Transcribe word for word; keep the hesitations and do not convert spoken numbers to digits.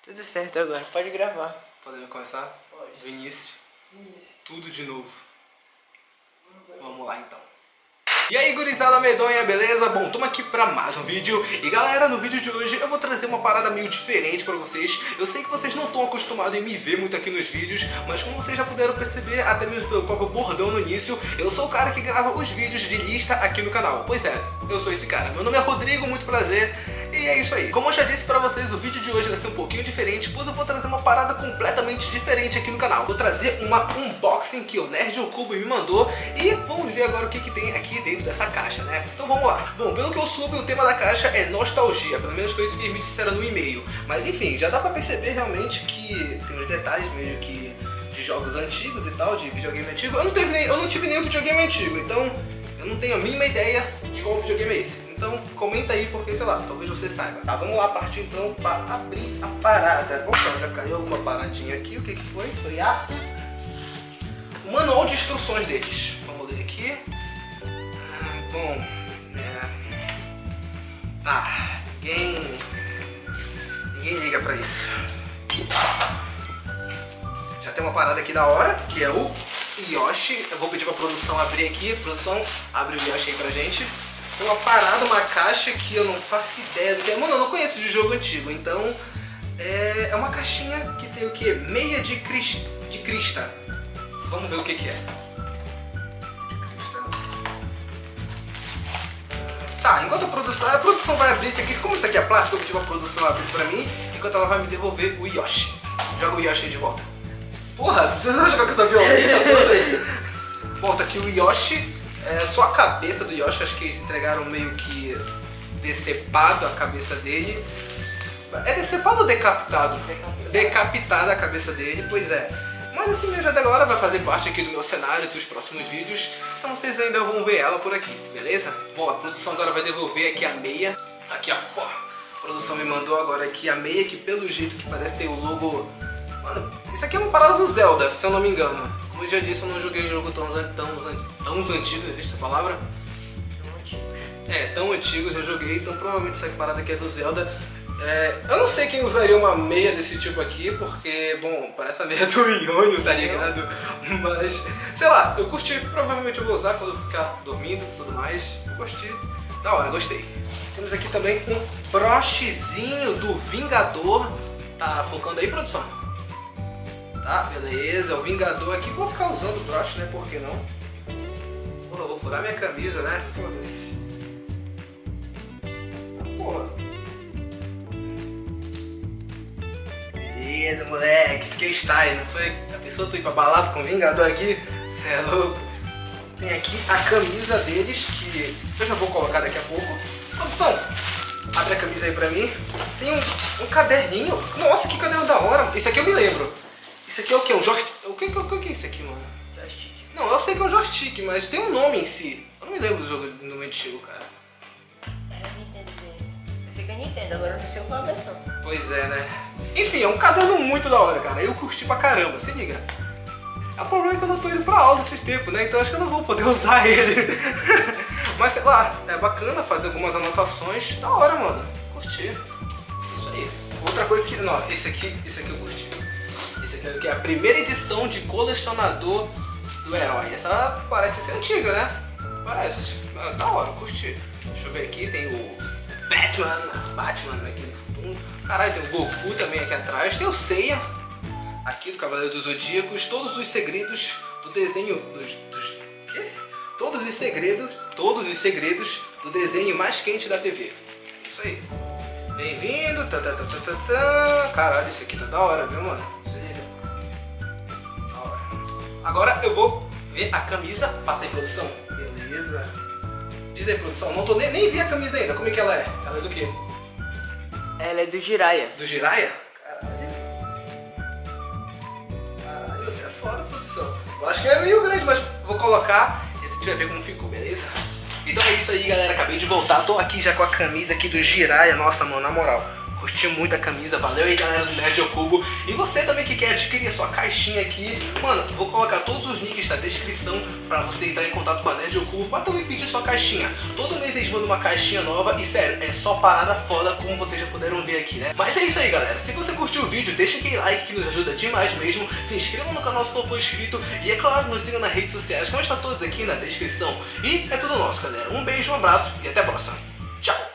Tudo certo agora, pode gravar. Podemos começar? Pode. Do início? Início. Tudo de novo. Vamos lá então. E aí, gurizada medonha, beleza? Bom, estamos aqui para mais um vídeo. E galera, no vídeo de hoje eu vou trazer uma parada meio diferente para vocês. Eu sei que vocês não estão acostumados em me ver muito aqui nos vídeos, mas como vocês já puderam perceber, até mesmo pelo próprio bordão no início, eu sou o cara que grava os vídeos de lista aqui no canal. Pois é, eu sou esse cara. Meu nome é Rodrigo, muito prazer. E é isso aí. Como eu já disse pra vocês, o vídeo de hoje vai ser um pouquinho diferente, pois eu vou trazer uma parada completamente diferente aqui no canal. Vou trazer uma unboxing que o Nerd ao Cubo me mandou e vamos ver agora o que, que tem aqui dentro dessa caixa, né? Então vamos lá. Bom, pelo que eu soube, o tema da caixa é nostalgia, pelo menos foi isso que eles me disseram no e-mail. Mas enfim, já dá pra perceber realmente que tem uns detalhes meio que de jogos antigos e tal, de videogame antigo. Eu não, teve nem, eu não tive nenhum videogame antigo, então eu não tenho a mínima ideia de qual videogame é esse. Então comenta aí porque, sei lá, talvez você saiba. Tá, vamos lá partir então para abrir a parada. Opa, já caiu alguma paradinha aqui. O que que foi? Foi a... o manual de instruções deles. Vamos ler aqui. Ah, bom, é... tá, ninguém... ninguém liga pra isso. Já tem uma parada aqui da hora, que é o Yoshi. Eu vou pedir pra produção abrir aqui. Produção, abre o Yoshi aí pra gente. Tem uma parada, uma caixa que eu não faço ideia do que é. Mano, eu não conheço de jogo antigo, então é, é uma caixinha que tem o que? Meia de, crist... de crista. Vamos ver o que que é. De crista. Tá, enquanto a produção, a produção vai abrir isso aqui, como isso aqui é plástico, eu vou pedir pra produção abrir pra mim, enquanto ela vai me devolver o Yoshi. Joga o Yoshi de volta. Porra, vocês vão jogar com essa violência toda aí. Bom, tá aqui o Yoshi. É, só a cabeça do Yoshi, acho que eles entregaram meio que decepado a cabeça dele. É decepado ou decapitado? Decapitado. Decapitada a cabeça dele, pois é. Mas assim, já da agora vai fazer parte aqui do meu cenário dos próximos vídeos. Então vocês ainda vão ver ela por aqui, beleza? Bom, a produção agora vai devolver aqui a meia. Aqui, ó, ó. A produção me mandou agora aqui a meia, que pelo jeito que parece tem o logo... Mano, isso aqui é uma parada do Zelda, se eu não me engano. Como eu já disse, eu não joguei jogo tão, tão, tão antigo, existe essa palavra? Tão antigos. É, tão antigos eu joguei, então provavelmente essa parada aqui é do Zelda. É, eu não sei quem usaria uma meia desse tipo aqui, porque, bom, parece a meia do Ionho, tá ligado? Mas, sei lá, eu curti, provavelmente eu vou usar quando eu ficar dormindo e tudo mais. Eu gostei, da hora, gostei. Temos aqui também um brochezinho do Vingador. Tá focando aí, produção? Tá, beleza, o Vingador aqui, vou ficar usando o broche, né, por que não? Porra, eu vou furar minha camisa, né, foda-se. Tá, porra. Beleza, moleque, fiquei style, não foi? A pessoa tu ir pra balada com o Vingador aqui? Cê é louco. Tem aqui a camisa deles, que eu já vou colocar daqui a pouco. Produção, abre a camisa aí pra mim. Tem um, um caderninho, nossa, que caderno da hora. Esse aqui eu me lembro. Isso aqui é o que? Um joystick? O que, o, que, o que é isso aqui, mano? Joystick. Não, eu sei que é um joystick, mas tem um nome em si. Eu não me lembro do jogo do nome antigo, cara. Era Nintendo. Eu sei que é Nintendo, agora eu não sei qual a versão. Pois é, né? Enfim, é um caderno muito da hora, cara. Eu curti pra caramba, se liga. O problema é que eu não tô indo pra aula esses tempos, né? Então acho que eu não vou poder usar ele. Mas sei lá, é bacana fazer algumas anotações. Da hora, mano. Curti. Isso aí. Outra coisa que... Não, esse aqui, esse aqui eu curti. Esse aqui é a primeira edição de colecionador do herói. Essa parece ser antiga, né? Parece. Ah, da hora, curti. Deixa eu ver aqui, tem o Batman. Batman aqui no fundo. Caralho, tem o Goku também aqui atrás. Tem o Seiya, aqui do Cavaleiro dos Zodíacos. Todos os segredos do desenho dos... dos quê? Todos os segredos, todos os segredos do desenho mais quente da T V. Isso aí. Bem-vindo. Tá, tá, tá, tá, tá, tá. Caralho, esse aqui tá da hora, viu, mano? Agora eu vou ver a camisa. Passa aí, produção. Beleza. Diz aí, produção. Não tô nem, nem vi a camisa ainda. Como é que ela é? Ela é do quê? Ela é do Jiraiya. Do Jiraiya? Caralho. Caralho, você é foda, produção. Eu acho que é meio grande, mas vou colocar e a gente vai ver como ficou, beleza? Então é isso aí, galera. Acabei de voltar. Tô aqui já com a camisa aqui do Jiraiya. Nossa, mano, na moral. Curti muito a camisa, valeu aí galera do Nerd ao Cubo. E você também que quer adquirir a sua caixinha aqui, mano, vou colocar todos os links na descrição pra você entrar em contato com a Nerd ao Cubo pra também pedir sua caixinha. Todo mês eles mandam uma caixinha nova e sério, é só parada foda como vocês já puderam ver aqui, né? Mas é isso aí galera, se você curtiu o vídeo, deixa aquele like que nos ajuda demais mesmo. Se inscreva no canal se não for inscrito e é claro, nos siga nas redes sociais, que vão estar todos aqui na descrição. E é tudo nosso galera, um beijo, um abraço e até a próxima. Tchau!